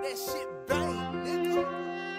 that shit bang, nigga.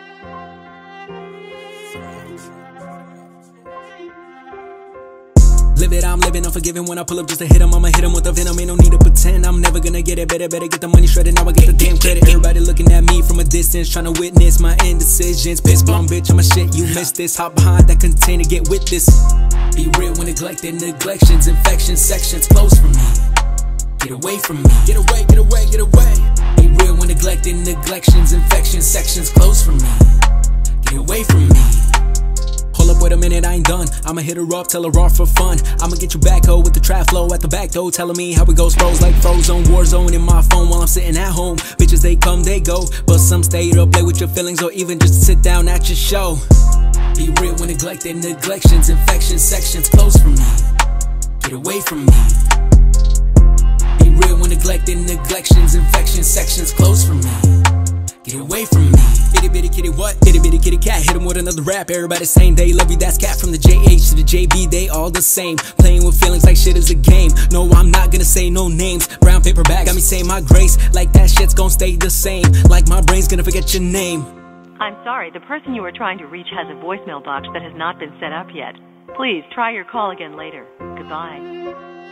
Live it, I'm living, unforgiving. When I pull up just to hit him, I'ma hit him with the venom. Ain't no need to pretend I'm never gonna get it. Better get the money shredded, now I get the damn credit. Everybody looking at me from a distance, trying to witness my indecisions. Piss bomb, bitch, I'm a shit, you missed this. Hop behind that container, get with this. Be real when neglected, neglections, infections, sections close from me. Get away from me, get away, get away, get away. Be real when neglected, neglections, infections, sections close from me. Get away from me. Hold up, wait a minute, I ain't done. I'ma hit her up, tell her off for fun. I'ma get you back, ho, with the trap flow at the back door, telling me how it goes. Froze like Frozone, war zone in my phone while I'm sitting at home. Bitches, they come, they go, but some stay to play with your feelings or even just to sit down at your show. Be real when neglected, neglections, infections, sections close from me. Get away from me. Be real when neglected, neglections, infections, sections close from me. Get away from me. Itty bitty kitty what? Itty bitty kitty cat. Hit him with another rap. Everybody saying they love you. That's cat from the JH to the JB. They all the same. Playing with feelings like shit is a game. No, I'm not gonna say no names. Brown paper bag got me saying my grace. Like that shit's gonna stay the same. Like my brain's gonna forget your name. I'm sorry, the person you are trying to reach has a voicemail box that has not been set up yet. Please try your call again later. Goodbye.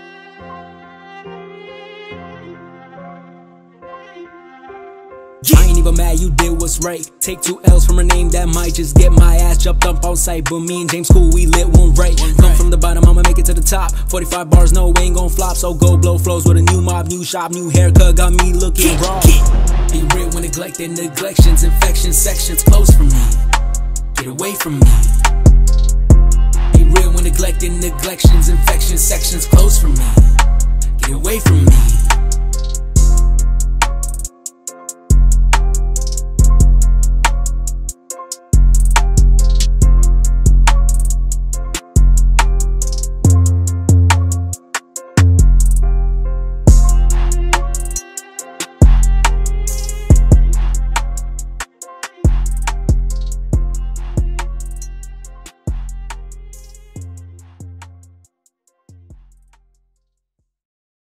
I ain't even mad, you did what's right. Take 2 L's from a name that might just get my ass jumped up on sight. But me and James Cool, we lit one right. Come from the bottom, I'ma make it to the top. 45 bars, no, ain't gon' flop. So go blow flows with a new mob, new shop, new haircut. Got me looking raw. Be real when neglected, neglections, infections, sections close from me. Get away from me. Be real when neglected, neglections, infections, sections close from me.